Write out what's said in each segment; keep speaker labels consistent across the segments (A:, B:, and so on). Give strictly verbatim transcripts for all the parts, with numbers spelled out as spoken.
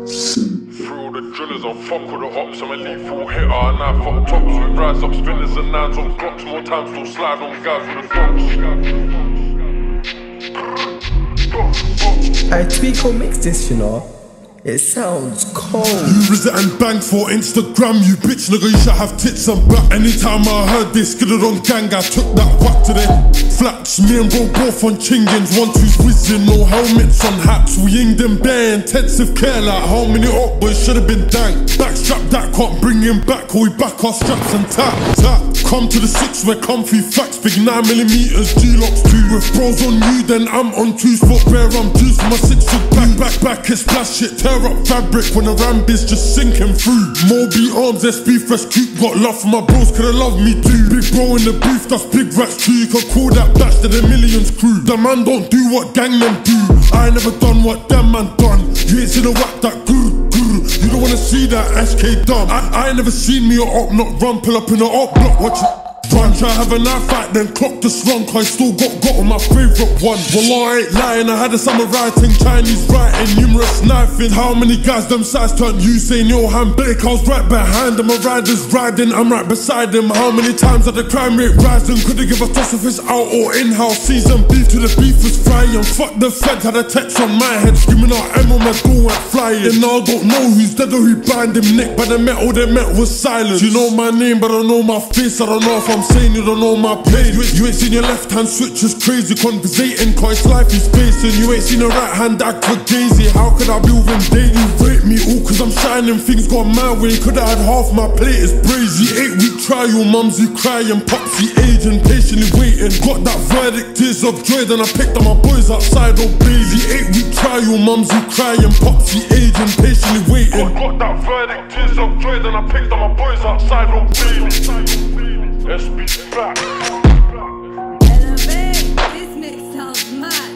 A: Through the drillers, I'll fuck with the ops. I'm a lethal hitter, and I fuck tops. We rise up spinners and nines on clocks. More times still slide on guys with the dogs.
B: I Tweako mix this, you know. It sounds cold.
C: You visit and bang for Instagram, you bitch nigga, you should have tits and back. Anytime I heard this, get it on gang, I took that whack to the flats. Me and bro both on chingins, one two's whizzing, no helmets on hats. We inged them bare intensive care, like how many up boys should've been dang. Backstrap that, can't bring him back, or we back our straps and tap, tap. Come to the six, we're comfy facts, big nine millimeters, G-locks two. If bros on you, then I'm on two. Spot rare, I'm juice for my six foot back, back, back, it's splash shit. Tear up fabric when the ramp is just sinking through. Moby arms, S B fresh cute. Got love for my bros, could have loved me too. Big bro in the booth, that's big rats too. You can call that batch to the millions crew. The man don't do what gang men do. I ain't never done what them man done. You ain't seen a whack that guru, guru. You don't wanna see that S K dumb. I, I ain't never seen me a op not run, pull up in a op block, watch it. Run, try have a knife fight, then clock the slunk. I still got got on my favourite one. Well, I ain't lying, I had a summer writing, Chinese writing, numerous knifing. How many guys them sides turned Usain Johan Blake? I was right behind them, my riders riding, I'm right beside them. How many times had the crime rate rising? Couldn't give a toss if it's out or in-house. Season beef to the beef was frying. Fuck the feds, had a text on my head screaming out M on my door went flying. And now I don't know who's dead or who bind him nick, but the metal they met was silence. You know my name but I don't know my face, I don't know if I'm saying you don't know my pain. You, you ain't seen your left hand switch is crazy, conversating cause life is facing. You ain't seen a right hand act for gazy. How could I be with him daily? Rate me all cause I'm shining, things gone my way. Could've had half my plate, it's brazy. Eight week trial, mumsy crying, popsy aging, patiently waiting. Got that verdict, tears of joy, then I picked up my boys outside, oh baby. Eight week trial, mumsy crying, popsy aging, patiently waiting.
A: Got, got that verdict, tears of joy, then I picked up my boys outside, oh baby. S B back.
D: Elevate, this mix sounds mad.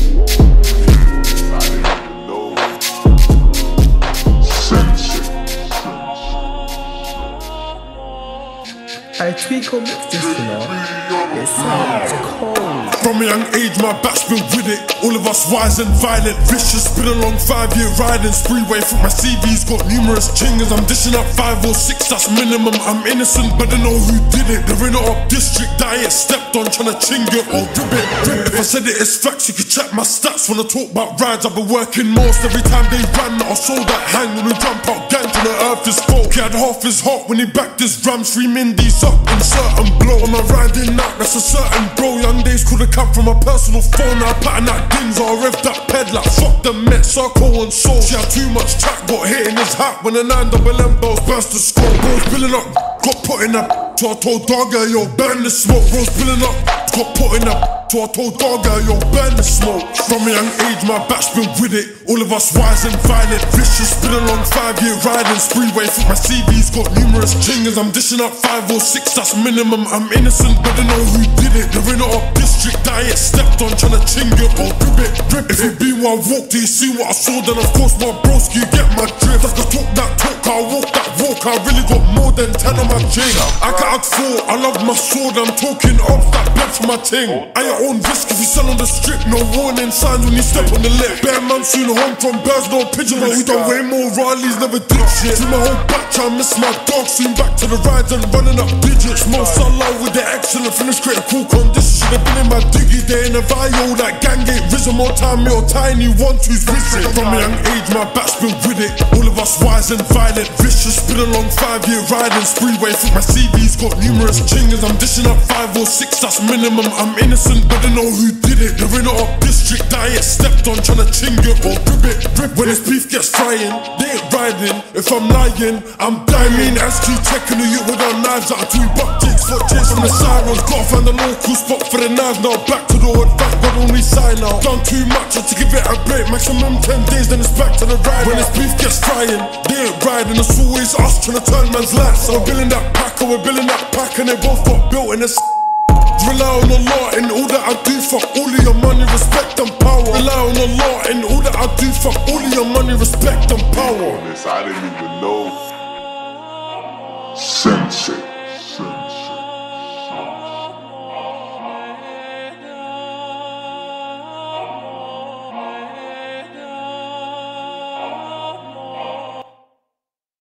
B: I Tweako mix this, you know. It sounds cold.
C: From a young age, my back's been with it. All of us wise and violent, vicious. Been a long five-year riding spree. Way from my C V's got numerous chingers. I'm dishing up five or six, that's minimum. I'm innocent, but I know who did it. They're in a up district that I ain't stepped on, trying to ching it or rip it, rip it. If I said it, it's facts. You can check my stats. When I talk about rides, I've been working most. Every time they ran, I saw that hang. When we jump out, gang to the earth is cold. He had half his heart when he backed his ram. Three Mindy's up, insert and blow. Am I riding out? That's a certain bro. Young days could have come from my personal phone. Now I pattern that dings, I rev that pedal. Fuck the Met, Sarko and Soul. She had too much track, got hit in his hat when the nine double M bells burst the score. Bros billing up, got put in that. So I told Dogger, yo, burn the smoke. Bros billing up, got put in that. So I told Dogger, yo, burn the smoke. From a young age, my back's been with it. All of us wise and violent, vicious. Been a long five-year riding spree. Way from my C V's got numerous chingers. I'm dishing up five or six, that's minimum. I'm innocent, but I know who did it. They're in a up district that I ain't stepped on, trying to ching it or rip it, rip it. If it be where I walked, you see what I saw, then of course my broski get my drift. That's the talk that talk, I walk that walk. I really got more than ten on my chain. I can add four, I love my sword. I'm talking off that blood for my ting. I ain't own risk if you sell on the strip. No warning signs when you step on the lip. Bare man soon home from birds, no pigeon. But we done way more rallies, never did shit. Through my whole batch, I miss my dog. Soon back to the rides and running up digits. Most solo with the excellent finish, critical condition. Should've been in my diggy day in a vio. That gang ain't risen more time, me or tiny one two's risen. From a young age, my back's been with it. All of us wise and violent, vicious. Been a long five-year riding spree. Way from my C V's got numerous chingers. I'm dishing up five or six, that's minimum. I'm innocent, but I know who did it. They're in a up district that I ain't stepped on, trying to ching it or rip it, rip. When this beef gets frying, they ain't riding. If I'm lying, I'm dying. S Q checking the youth with our knives out. Two buck jigs, foot chase from the sirens. Gotta find a local spot for the knives now. Back to the wood, back God only sign now. Done too much, I to give it a break. Maximum ten days, then it's back to the ride. When this beef gets frying, they ain't riding. It's always us trying to turn man's lights. So we're building that pack, and we're building that pack, and they both got built in this. Rely on Allah in all that I do. For all of your money, respect and power. Rely on Allah in all that I do. For all of your money, respect and power.
A: I didn't even know.